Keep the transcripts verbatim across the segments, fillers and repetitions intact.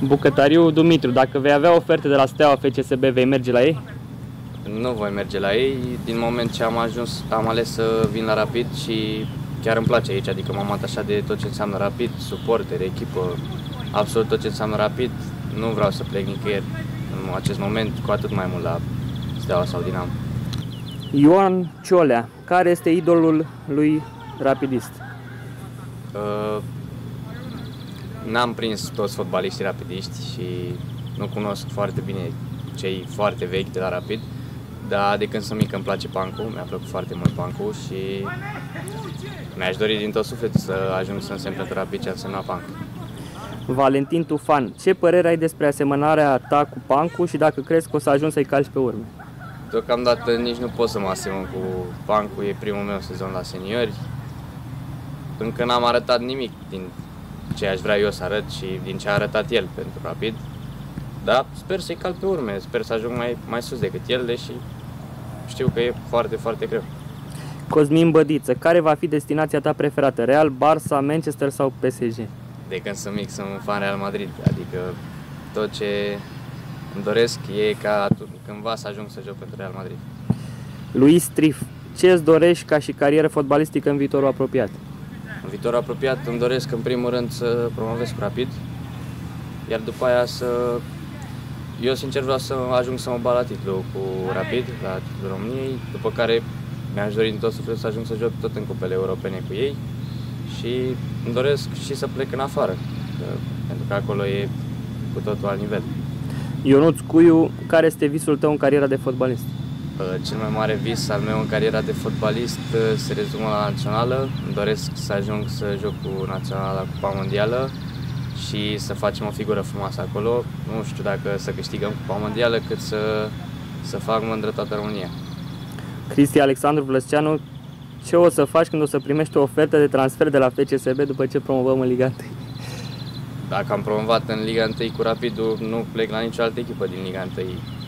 Bucătariu Dumitru, dacă vei avea oferte de la Steaua F C S B, vei merge la ei? Nu voi merge la ei, din moment ce am ajuns, am ales să vin la Rapid și chiar îmi place aici, adică m-am atașat de tot ce înseamnă Rapid, suporter, echipă, absolut tot ce înseamnă Rapid. Nu vreau să plec nicăieri în acest moment, cu atât mai mult la Steaua sau Dinamo. Ioan Ciolea, care este idolul lui rapidist? Uh, N-am prins toți fotbaliștii rapidiști și nu cunosc foarte bine cei foarte vechi de la Rapid, dar de când sunt mic îmi place Pancu, mi-a plăcut foarte mult Pancu și mi-aș dori din tot sufletul să ajung să însemn pentru Rapid ce însemna Pancu. Valentin Tufan, ce părere ai despre asemănarea ta cu Pancu și dacă crezi că o să ajungi să-i calci pe urme? Deocamdată nici nu pot să mă asemăn cu Pancu, e primul meu sezon la seniori. Încă n-am arătat nimic din ce aș vrea eu să arăt și din ce a arătat el pentru Rapid. Dar sper să-i calc pe urme, sper să ajung mai, mai sus decât el, deși știu că e foarte, foarte greu. Cosmin Bădiță, care va fi destinația ta preferată? Real, Barça, Manchester sau P S G? De când sunt mic sunt un fan Real Madrid, adică tot ce îmi doresc e ca cândva să ajung să joc pentru Real Madrid. Luis Trif, ce îți dorești ca și carieră fotbalistică în viitorul apropiat? În viitorul apropiat îmi doresc în primul rând să promovez cu Rapid, iar după aia să... Eu sincer vreau să ajung să mă bat la titlu cu Rapid, la titlul României, după care mi-aș dori din tot sufletul să ajung să joc tot în cupele europene cu ei și îmi doresc și să plec în afară, că, pentru că acolo e cu totul alt nivel. Ionuț Cuiu, care este visul tău în cariera de fotbalist? Cel mai mare vis al meu în cariera de fotbalist se rezumă la națională. Îmi doresc să ajung să joc cu naționala la Cupa Mondială și să facem o figură frumoasă acolo. Nu știu dacă să câștigăm Cupa Mondială, cât să, să fac mândră toată România. Cristi Alexandru Vlăsceanu, ce o să faci când o să primești o ofertă de transfer de la F C S B după ce promovăm în Liga unu? Dacă am promovat în Liga unu cu Rapidul, nu plec la nicio altă echipă din Liga unu.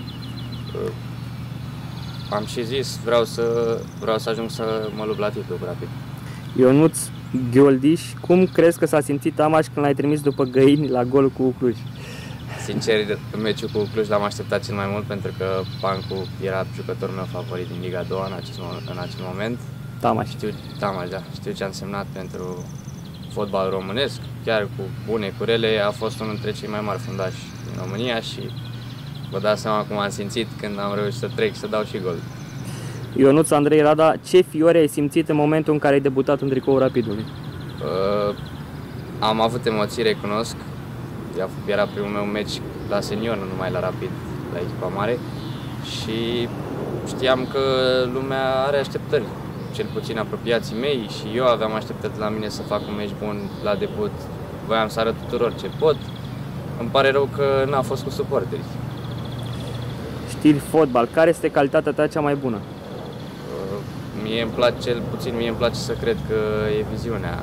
Am și zis, vreau să, vreau să ajung să mă lupt la titlu cu Rapid. Ionuț Ghioldiș, cum crezi că s-a simțit Tamaș când l-ai trimis după Găini la golul cu Cluj? Sincer, în meciul cu Cluj l-am așteptat cel mai mult pentru că Pancu era jucătorul meu favorit din Liga a doua în acest, în acest moment. Tamaș. Știu, Tamaș, da. Știu ce a însemnat pentru fotbal românesc, chiar cu bune, cu rele, a fost unul dintre cei mai mari fundași din România și vă dați seama cum am simțit când am reușit să trec și să dau și gol. Ionuț Andrei Rada, ce fiori ai simțit în momentul în care ai debutat în tricoul Rapidului? Uh, am avut emoții, recunosc. Era primul meu meci la senior, nu numai la Rapid, la echipa mare. Și știam că lumea are așteptări, cel puțin apropiații mei, și eu aveam așteptări la mine să fac un meci bun la debut. Voiam să arăt tuturor ce pot. Îmi pare rău că n-a fost cu suporteri. Știri fotbal, care este calitatea ta cea mai bună? Mie îmi place, cel puțin mie îmi place să cred că e viziunea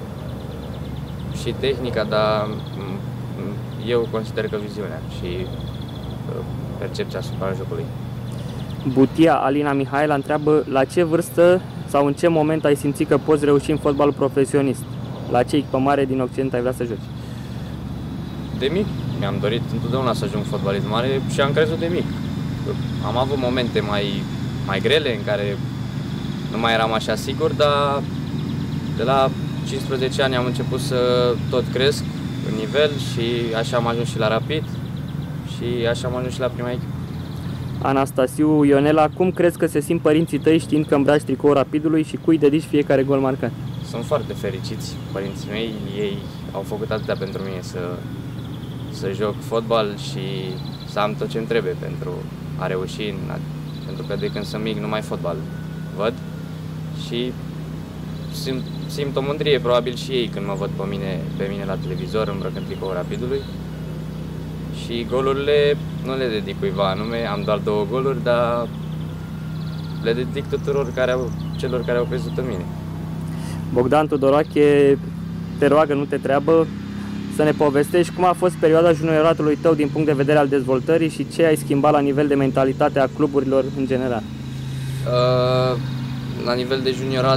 și tehnica, dar eu consider că viziunea și percepția asupra jocului. Butia Alina Mihaela întreabă la ce vârstă sau în ce moment ai simțit că poți reuși în fotbalul profesionist? La ce echipă mare din Occident ai vrea să joci? De mic mi-am dorit întotdeauna să ajung fotbalist mare și am crezut de mic. Am avut momente mai, mai grele în care nu mai eram așa sigur, dar de la cincisprezece ani am început să tot cresc în nivel și așa am ajuns și la Rapid și așa am ajuns și la prima echipă. Anastasiu Ionela, cum crezi că se simt părinții tăi știind că îmbraci tricoul Rapidului și cui dedici fiecare gol marcat? Sunt foarte fericiți părinții mei, ei au făcut atâtea pentru mine să, să joc fotbal și să am tot ce îmi trebuie pentru a reuși, pentru că de când sunt mic numai fotbal văd și simt, simt o mândrie probabil și ei când mă văd pe mine, pe mine la televizor îmbrăcând tricoul Rapidului. Și golurile nu le dedic cuiva anume, am doar două goluri, dar le dedic tuturor care au, celor care au crezut în mine. Bogdan Tudorache te roagă, nu te treabă, să ne povestești cum a fost perioada junioratului tău din punct de vedere al dezvoltării și ce ai schimbat la nivel de mentalitate a cluburilor în general. Uh, la nivel de juniorat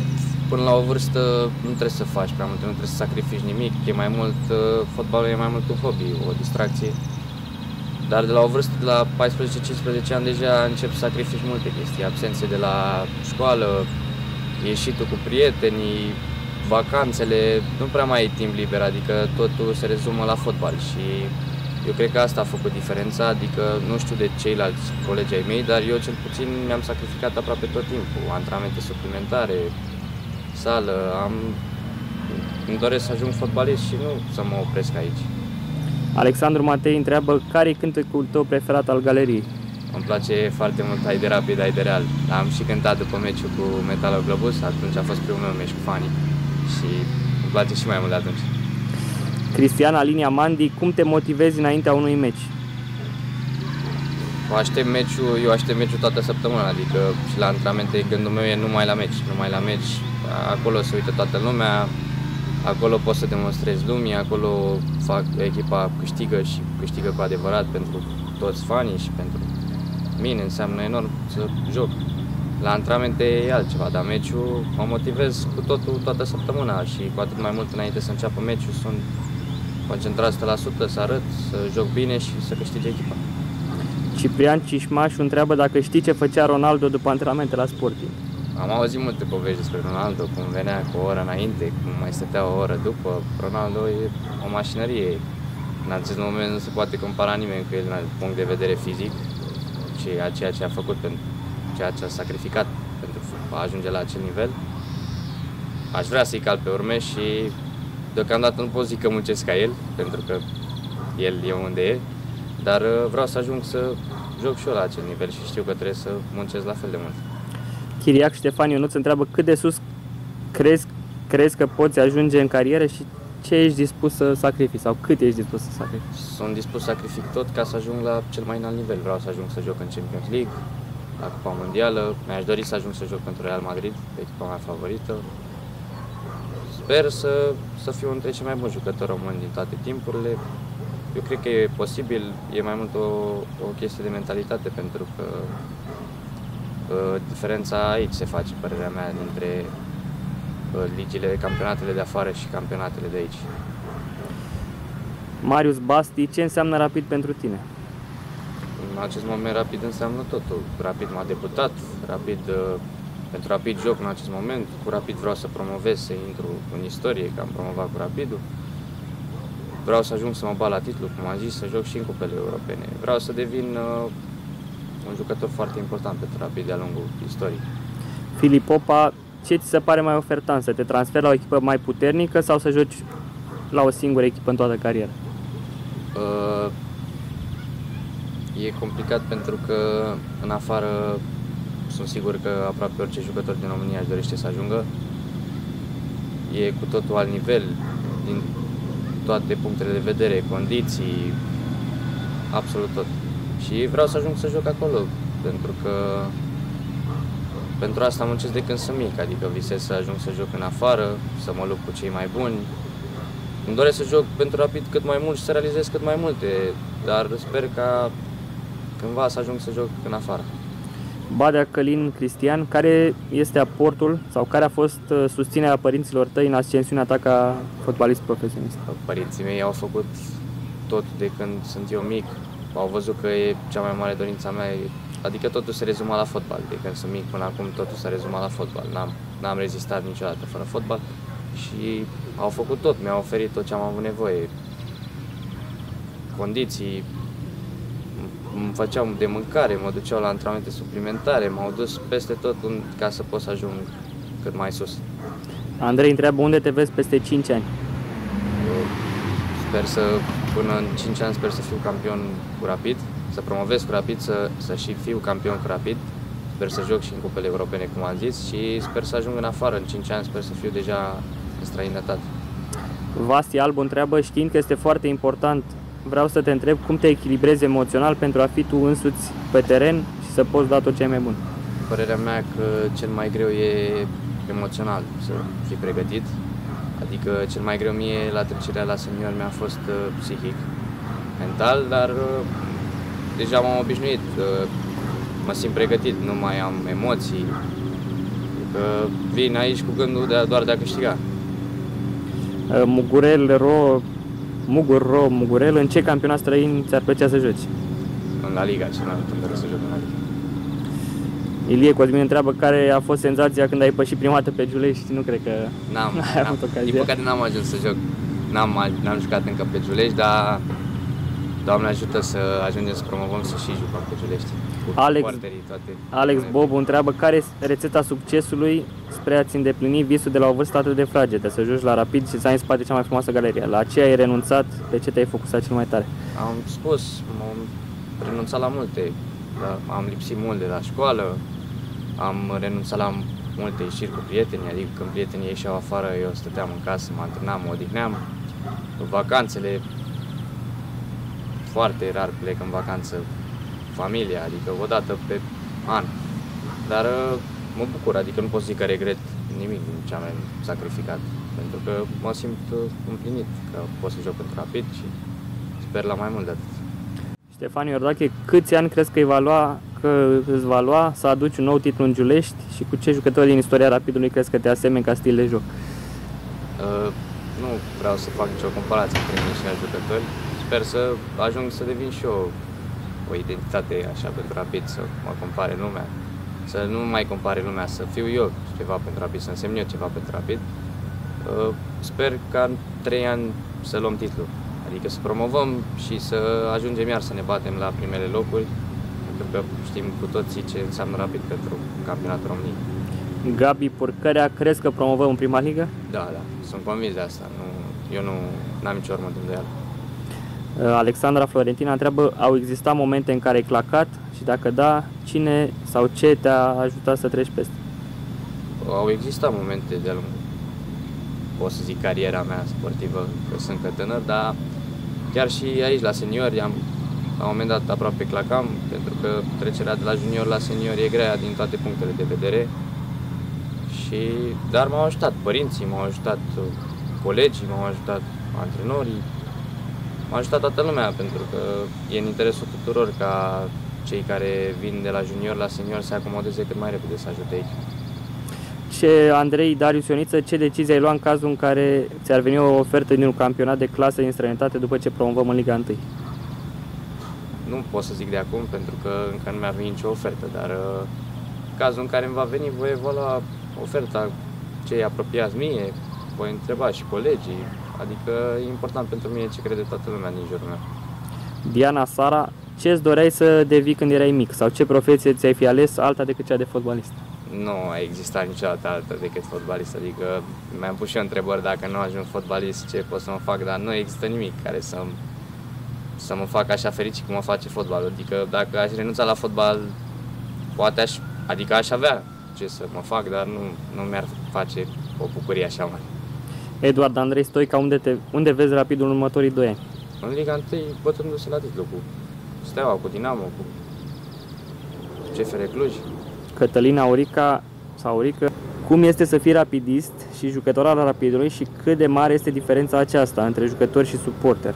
până la o vârstă nu trebuie să faci prea mult, nu trebuie să sacrifici nimic, e mai mult, fotbalul e mai mult un hobby, o distracție. Dar de la o vârstă de la paisprezece cincisprezece ani deja începi să sacrifici multe chestii, absențe de la școală, ieșitul cu prietenii, vacanțele, nu prea mai ai timp liber, adică totul se rezumă la fotbal și eu cred că asta a făcut diferența, adică nu știu de ceilalți colegi ai mei, dar eu cel puțin mi-am sacrificat aproape tot timpul, antrenamente suplimentare, sală, am... îmi doresc să ajung fotbalist și nu să mă opresc aici. Alexandru Matei întreabă care e cântecul tău preferat al galeriei? Îmi place foarte mult Hai de rapid, hai de real. Am și cântat după meciul cu Metaloglobus, atunci a fost primul meu meci cu fanii și îmi place și mai mult de atunci. Cristian Alinia Mandi, cum te motivezi înaintea unui meci? Aștept meciul, eu aștept meciul toată săptămâna, adică și la antrenamente gândul meu e numai la meci, numai la meci. Acolo se uită toată lumea, acolo pot să demonstrez lumii, acolo fac, echipa câștigă și câștigă cu adevărat pentru toți fanii și pentru mine înseamnă enorm să joc. La antrenamente e altceva, dar meciul mă motivez cu totul toată săptămâna și cu atât mai mult înainte să înceapă meciul sunt concentrat o sută la sută, să arăt, să joc bine și să câștige echipa. Ciprian Cișmașu întreabă dacă știi ce făcea Ronaldo după antrenamente la Sporting. Am auzit multe povești despre Ronaldo, cum venea cu o oră înainte, cum mai stătea o oră după. Ronaldo e o mașinărie. În acest moment nu se poate compara nimeni cu el din punct de vedere fizic și a ceea ce a făcut, pentru ceea ce a sacrificat pentru a ajunge la acel nivel. Aș vrea să-i cal pe urme și deocamdată nu pot zic că muncesc ca el, pentru că el e unde e, dar vreau să ajung să joc și eu la acel nivel și știu că trebuie să muncesc la fel de mult. Chiriac Ștefan Ionuț întreabă cât de sus crezi, crezi că poți ajunge în carieră și ce ești dispus să sacrifici sau cât ești dispus să sacrifici? Sunt dispus să sacrific tot ca să ajung la cel mai înalt nivel. Vreau să ajung să joc în Champions League, la Cupa Mondială. Mi-aș dori să ajung să joc pentru Real Madrid, echipa mea favorită. Sper să, să fiu între cei mai buni jucători români din toate timpurile. Eu cred că e posibil, e mai mult o, o chestie de mentalitate, pentru că diferența aici se face, părerea mea, dintre ligile, campionatele de afară și campionatele de aici. Marius Basti, ce înseamnă Rapid pentru tine? În acest moment Rapid înseamnă totul. Rapid m-a debutat, Rapid, pentru Rapid joc în acest moment, cu Rapid vreau să promovez, să intru în istorie, că am promovat cu Rapidul. Vreau să ajung să mă bat la titlu, cum am zis, să joc și în cupele europene. Vreau să devin un jucător foarte important pentru Rapid de-a lungul istoriei. Filip Popa, ce ți se pare mai ofertant? Să te transferi la o echipă mai puternică sau să joci la o singură echipă în toată cariera? Uh, e complicat pentru că în afară sunt sigur că aproape orice jucător din România își dorește să ajungă. E cu totul alt nivel, din toate punctele de vedere, condiții, absolut tot. Și vreau să ajung să joc acolo, pentru că pentru asta muncesc de când sunt mic, adică visez să ajung să joc în afară, să mă lupt cu cei mai buni. Îmi doresc să joc pentru Rapid cât mai mult și să realizez cât mai multe, dar sper ca cândva să ajung să joc în afară. Badea Călin Cristian, care este aportul sau care a fost susținerea părinților tăi în ascensiunea ta ca fotbalist profesionist? Părinții mei au făcut tot de când sunt eu mic. Au văzut că e cea mai mare dorința mea, adică totul se rezuma la fotbal. De când sunt mic până acum totul se rezuma la fotbal. N-am, n-am rezistat niciodată fără fotbal și au făcut tot, mi-au oferit tot ce am avut nevoie. Condiții, îmi făceau de mâncare, mă duceau la antrenamente suplimentare, m-au dus peste tot ca să pot să ajung cât mai sus. Andrei întreabă unde te vezi peste cinci ani? Eu sper să, până în cinci ani, sper să fiu campion cu Rapid, să promovez cu Rapid, să, să și fiu campion cu Rapid. Sper să joc și în cupele europene, cum am zis, și sper să ajung în afară. În cinci ani sper să fiu deja în străinătate. Vasti Albu întreabă, știind că este foarte important, vreau să te întreb cum te echilibrezi emoțional pentru a fi tu însuți pe teren și să poți da tot ce ai mai bun. Părerea mea că cel mai greu e emoțional, să fii pregătit. Adică cel mai greu mie la trecerea la senior mi-a fost uh, psihic, mental, dar uh, deja m-am obișnuit, uh, mă simt pregătit, nu mai am emoții. Că vin aici cu gândul de a, doar de a câștiga. Mugurel, Ro, Mugur, Ro, Mugurel, în ce campionat străin ți-ar plăcea să joci? În La Liga, cel mai mult îmi doresc să joc în La Liga. Ilie Cosmin întreabă care a fost senzația când ai pășit prima dată pe Giulești. Nu cred că n-am, ai avut ocazia. Din păcate n-am ajuns să joc, n-am jucat încă pe Giulești, dar Doamne ajută să ajungem să promovăm să și jucăm pe Giulești. Alex, toate. Alex Bobu întreabă care e rețeta succesului spre a-ți îndeplini visul de la o vârstă atât de fragedă, să joci la Rapid și să ai în spate cea mai frumoasă galerie. La ce ai renunțat, pe ce te-ai focusat cel mai tare? Am spus, am renunțat la multe, am lipsit mult de la școală, am renunțat la multe ieșiri cu prietenii, adică când prietenii ieșeau afară, eu stăteam în casă, mă antrenam, mă odihneam. Vacanțele, foarte rar plec în vacanță familia, adică o dată pe an. Dar mă bucur, adică nu pot zic că regret nimic din ce am sacrificat, pentru că mă simt împlinit că pot să joc pentru Rapid și sper la mai mult de atât. Ștefan Iordache, câți ani crezi că îi va lua, că îți va lua să aduci un nou titlu în Giulești și cu ce jucători din istoria Rapidului crezi că te asemeni ca stil de joc? Uh, nu vreau să fac nicio comparație între mine și alți jucători. Sper să ajung să devin și eu o identitate așa pentru Rapid, să mă compare lumea, să nu mai compare lumea, să fiu eu ceva pentru Rapid, să însemn eu ceva pentru Rapid. Uh, sper ca în trei ani să luăm titlul, adică să promovăm și să ajungem iar să ne batem la primele locuri, pentru că știm cu toții ce înseamnă Rapid pentru campionatul României. Gabi Purcărea, crezi că promovăm în prima ligă? Da, da, sunt convins de asta, nu, eu nu am nicio urmă de îndoială. Alexandra Florentina întreabă, au existat momente în care ai clacat și dacă da, cine sau ce te-a ajutat să treci peste? Au existat momente de-a lungul, pot să zic, cariera mea sportivă, că sunt încă tânăr, dar chiar și aici la seniori, am, la un moment dat aproape clacam, pentru că trecerea de la junior la senior e grea din toate punctele de vedere. Și, dar m-au ajutat părinții, m-au ajutat colegii, m-au ajutat antrenorii, m-a ajutat toată lumea, pentru că e în interesul tuturor ca cei care vin de la junior la senior să acomodeze cât mai repede să ajute echipa. Ce, Andrei Darius Ioniță, ce decizie ai luat în cazul în care ți-ar veni o ofertă din un campionat de clasă din străinătate după ce promovăm în Liga unu? Nu pot să zic de acum, pentru că încă nu mi-a venit nicio ofertă, dar în cazul în care îmi va veni, voi evalua oferta cei apropiați mie, voi întreba și colegii, adică e important pentru mine ce crede toată lumea din jurul meu. Diana Sara, ce îți doreai să devii când erai mic sau ce profesie ți-ai fi ales alta decât cea de fotbalist? Nu a existat niciodată altă decât fotbalist, adică mi-am pus și eu întrebări dacă nu ajung fotbalist ce pot să mă fac, dar nu există nimic care să, să mă facă așa fericit cum mă face fotbalul, adică dacă aș renunța la fotbal, poate aș, adică aș avea ce să mă fac, dar nu, nu mi-ar face o bucurie așa mare. Eduard Andrei Stoica, unde, te, unde vezi Rapidul în următorii doi ani? În Liga unu, bătându-se la titlu cu Steaua, cu Dinamo, cu C F R Cluj. Cătălina Aurica, sau Aurica, cum este să fii rapidist și jucător al Rapidului și cât de mare este diferența aceasta între jucători și suporter?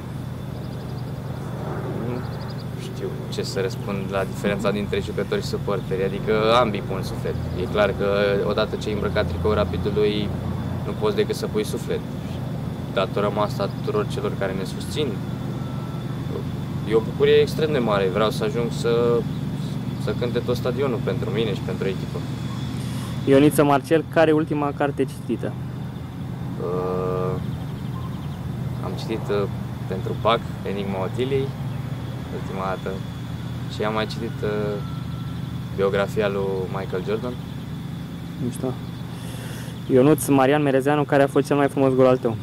Nu știu ce să răspund la diferența dintre jucători și suporteri, adică ambii pun suflet. E clar că odată ce ai îmbrăcat tricoul Rapidului, nu poți decât să pui suflet. Datorăm asta tuturor celor care ne susțin. E o bucurie extrem de mare. Vreau să ajung să, să cânte tot stadionul pentru mine și pentru echipă. Ioniță Marcel, care e ultima carte citită? Uh, am citit uh, pentru P A C, Enigma Otiliei, ultima dată. Și am mai citit uh, biografia lui Michael Jordan. Nu știu. Ionuț Marian Merezeanu, care a fost cel mai frumos gol al tău?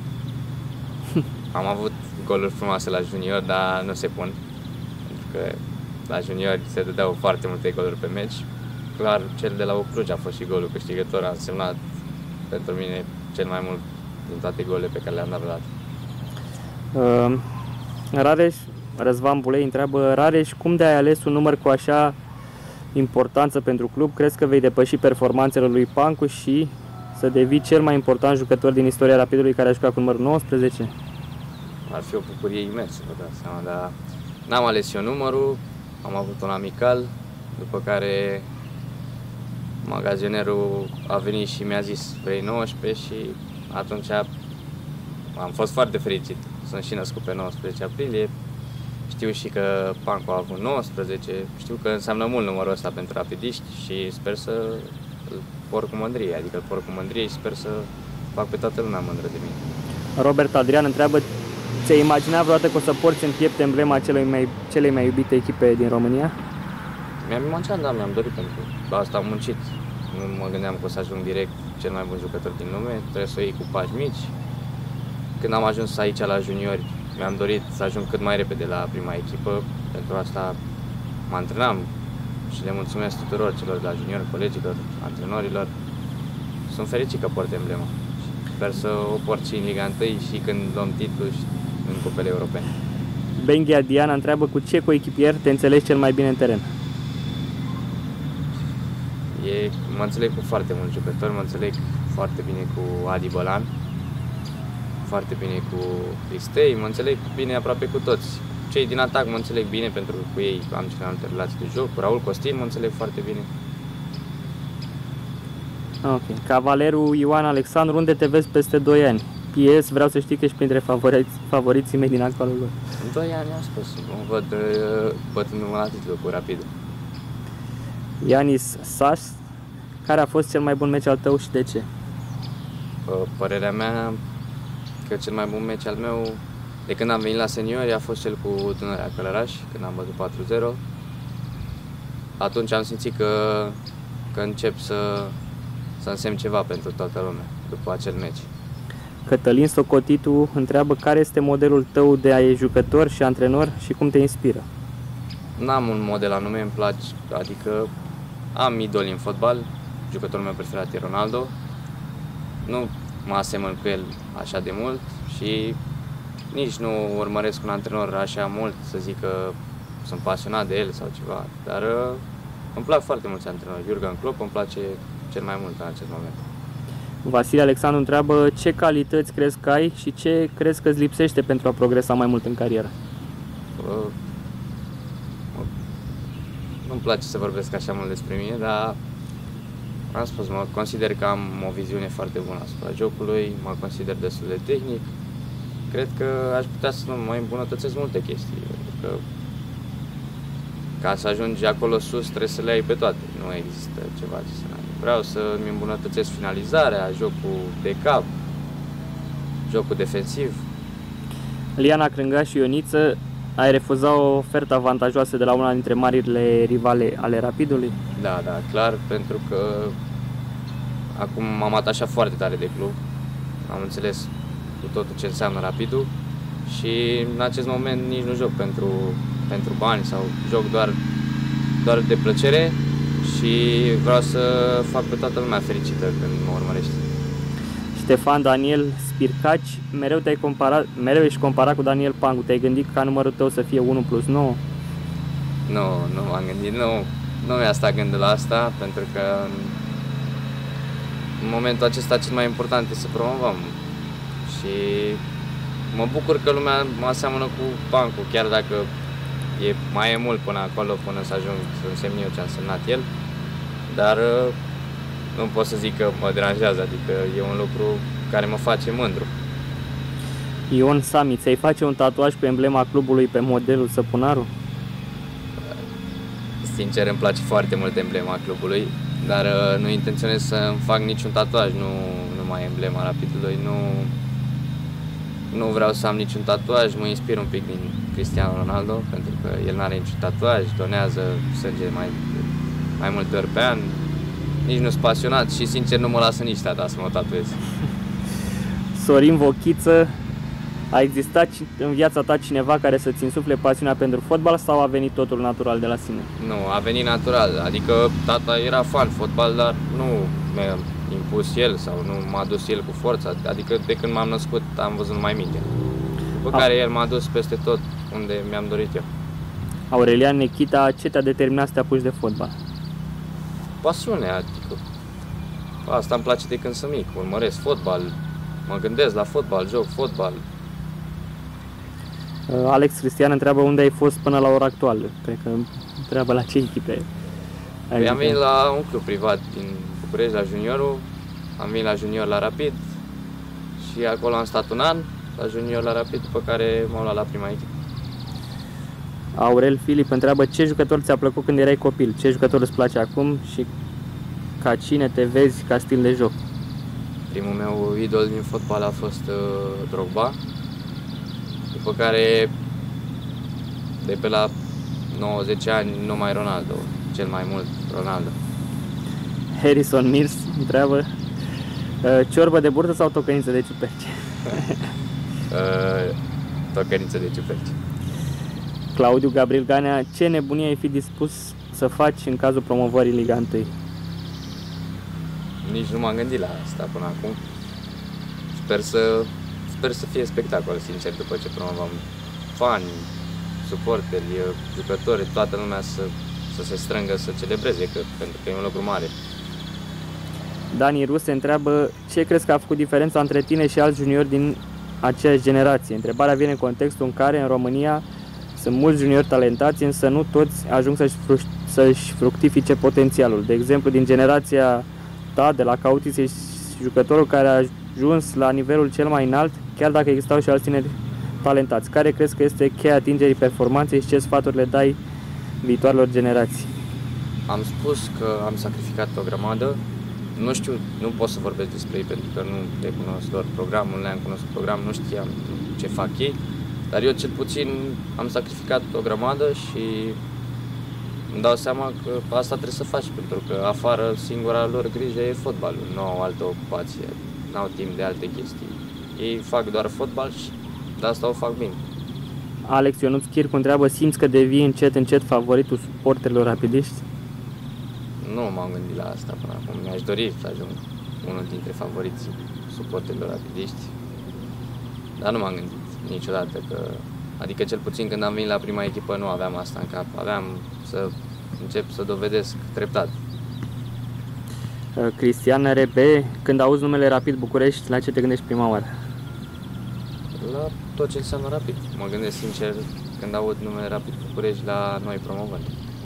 Am avut goluri frumoase la junior, dar nu se pun. Pentru că la junior se dădeau foarte multe goluri pe meci. Clar, cel de la Cluj a fost și golul câștigător, a însemnat pentru mine cel mai mult din toate golurile pe care le-am dat vreodată. Uh, Rareș, Răzvan Bulei întreabă, Rareș, cum de ai ales un număr cu așa importanță pentru club? Crezi că vei depăși performanțele lui Pancu și să devii cel mai important jucător din istoria Rapidului care a jucat cu numărul nouăsprezece? Ar fi o bucurie imensă, vă dați seama, dar n-am ales eu numărul, am avut un amical, după care magazionerul a venit și mi-a zis vrei nouăsprezece și atunci am fost foarte fericit. Sunt și născut pe nouăsprezece aprilie, știu și că Pancu a avut nouăsprezece, știu că înseamnă mult numărul ăsta pentru rapidiști și sper să îl por cu mândrie, adică îl por cu mândrie și sper să fac pe toată lumea mândră de mine. Robert Adrian întreabă, ți-ai imaginat vreodată că o să porți în piept emblema celei mai, celei mai iubite echipe din România? Mi-am imaginat, da, mi-am dorit pentru asta am muncit. Nu mă gândeam că o să ajung direct cel mai bun jucător din lume, trebuie să o iei cu pași mici. Când am ajuns aici la juniori, mi-am dorit să ajung cât mai repede la prima echipă, pentru asta mă antrenam și le mulțumesc tuturor celor de la juniori, colegilor, antrenorilor. Sunt fericit că port emblema. Sper să o port și în Liga unu și când luăm titlul și în cupele europene. Benghia Diana întreabă cu ce coechipier te înțelegi cel mai bine în teren? E, mă înțeleg cu foarte mulți jucători, mă înțeleg foarte bine cu Adi Bălan, foarte bine cu Cristei, mă înțeleg bine aproape cu toți. Cei din atac mă înțeleg bine pentru că cu ei am cele mai multe relații de joc, cu Raul Costin mă înțeleg foarte bine. Ok. Cavalerul Ioan Alexandru, unde te vezi peste doi ani? P S, vreau să știi că ești printre favoriți, favoriții mei din actualul lor. În doi ani am spus, mă văd bătându-mă la titlu cu Rapid. Ianis Sas, care a fost cel mai bun meci al tău și de ce? Părerea mea că cel mai bun meci al meu de când am venit la seniori a fost cel cu Dunărea Călăraș, când am bătut patru zero. Atunci am simțit că, că încep să, să însemn ceva pentru toată lumea după acel meci. Cătălin Socotitu întreabă care este modelul tău de jucător și antrenor și cum te inspiră? N-am un model anume, îmi place, adică am idoli în fotbal, jucătorul meu preferat e Ronaldo. Nu mă asemăn cu el așa de mult și nici nu urmăresc un antrenor așa mult să zic că sunt pasionat de el sau ceva, dar uh, îmi plac foarte mulți antrenori. Jurgen Klopp îmi place cel mai mult în acest moment. Vasile Alexandru întreabă ce calități crezi că ai și ce crezi că îți lipsește pentru a progresa mai mult în carieră? Uh, Nu-mi place să vorbesc așa mult despre mine, dar am spus, mă consider că am o viziune foarte bună asupra jocului, mă consider destul de tehnic. Cred că aș putea să mă îmbunătățesc multe chestii, pentru că ca să ajungi acolo sus trebuie să le ai pe toate, nu există ceva ce să n-ai. Vreau să-mi îmbunătățesc finalizarea, jocul de cap, jocul defensiv. Liana Crânga și Ioniță, ai refuzat o ofertă avantajoasă de la una dintre marile rivale ale Rapidului? Da, da, clar, pentru că acum m-am atașat foarte tare de club, am înțeles cu totul ce înseamnă Rapidul și în acest moment nici nu joc pentru, pentru bani sau joc doar, doar de plăcere și vreau să fac pe toată lumea fericită când mă urmărește. Ștefan Daniel Spircaci, mereu te-ai comparat, mereu ești comparat cu Daniel Pancu. Te-ai gândit ca numărul tău să fie unu plus nouă? Nu, nu m-am gândit, nu, nu mi-a stat gândul la asta, pentru că în, în momentul acesta cel mai important este să promovăm. Și mă bucur că lumea mă aseamănă cu Pancu, chiar dacă e, mai e mult până acolo, până să ajung să însemn eu ce a însemnat el, dar nu pot să zic că mă deranjează, adică e un lucru care mă face mândru. Ion Sami, ți-ai face un tatuaj cu emblema clubului pe modelul Săpunaru? Sincer, îmi place foarte mult emblema clubului, dar nu intenționez să îmi fac niciun tatuaj, nu numai emblema Rapidului, nu, nu vreau să am niciun tatuaj, mă inspir un pic din Cristiano Ronaldo, pentru că el nu are niciun tatuaj, donează sânge mai, mai multe ori pe an. Nici nu sunt pasionat și sincer nu mă lasă nici tata să mă tatuez. Sorin Vochiță, a existat în viața ta cineva care să-ți insufle pasiunea pentru fotbal sau a venit totul natural de la sine? Nu, a venit natural, adică tata era fan fotbal, dar nu mi-a impus el sau nu m-a dus el cu forța, adică de când m-am născut am văzut numai minge. După care el m-a dus peste tot unde mi-am dorit eu. Aurelian Nechita, ce te-a determinat să te apuci de fotbal? Pasiunea, adică asta îmi place de când sunt mic, urmăresc fotbal, mă gândesc la fotbal, joc fotbal. Alex Cristian întreabă unde ai fost până la ora actuală, cred că întreabă la ce echipe. Păi am venit la un club privat din București, la juniorul, am venit la junior la Rapid și acolo am stat un an, la junior la Rapid, după care m-am luat la prima echipă. Aurel Filip întreabă ce jucător ți-a plăcut când erai copil, ce jucător îți place acum și ca cine te vezi ca stil de joc? Primul meu idol din fotbal a fost uh, Drogba, după care de pe la nouă zece ani numai Ronaldo, cel mai mult Ronaldo. Harrison Mirs întreabă uh, ciorbă de burtă sau tocăniță de ciuperci? uh, tocăniță de ciuperci. Claudiu Gabriel Ganea, ce nebunie ai fi dispus să faci în cazul promovării Liga unu? Nici nu m-am gândit la asta până acum. Sper să, sper să fie spectacol, sincer, după ce promovăm. Fani, suporteri, jucători, toată lumea să, să se strângă, să celebreze, că, pentru că e un lucru mare. Dani Ruse întreabă ce crezi că a făcut diferența între tine și alți juniori din aceeași generație. Întrebarea vine în contextul în care în România sunt mulți juniori talentați, însă nu toți ajung să-și, să-și fructifice potențialul. De exemplu, din generația ta, de la Cautis, ești jucătorul care a ajuns la nivelul cel mai înalt, chiar dacă existau și alți tineri talentați. Care crezi că este cheia atingerii performanței și ce sfaturi le dai viitoarelor generații? Am spus că am sacrificat o grămadă. Nu știu, nu pot să vorbesc despre ei pentru că nu le cunosc doar programul, nu le-am cunoscut programul, nu știam ce fac ei. Dar eu cel puțin am sacrificat o grămadă și îmi dau seama că asta trebuie să faci, pentru că afară singura lor grijă e fotbalul, nu au altă ocupație, nu au timp de alte chestii. Ei fac doar fotbal și de asta o fac bine. Alex Ionuț Chircu întreabă, simți că devii încet încet favoritul suporterilor rapidiști? Nu m-am gândit la asta până acum, mi-aș dori să ajung unul dintre favoriții suporterilor rapidiști, dar nu m-am gândit niciodată că, adică cel puțin când am venit la prima echipă nu aveam asta în cap, aveam să încep să dovedesc treptat. Cristian R B, când auzi numele Rapid București, la ce te gândești prima oară? La tot ce înseamnă Rapid. Mă gândesc sincer când aud numele Rapid București la noi promovări.